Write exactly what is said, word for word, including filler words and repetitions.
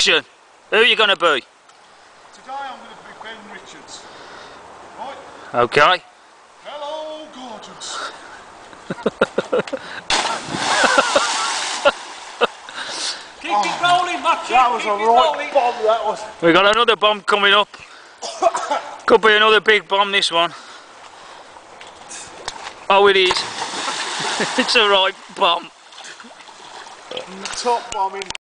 Action! Who are you going to be? Today I'm going to be Ben Richards. Right? Okay. Hello, gorgeous. Keep oh, it rolling, Matthew. That was Keep a it right rolling. bomb, that was. We got another bomb coming up. Could be another big bomb, this one. Oh, it is. It's a right bomb. Top bombing.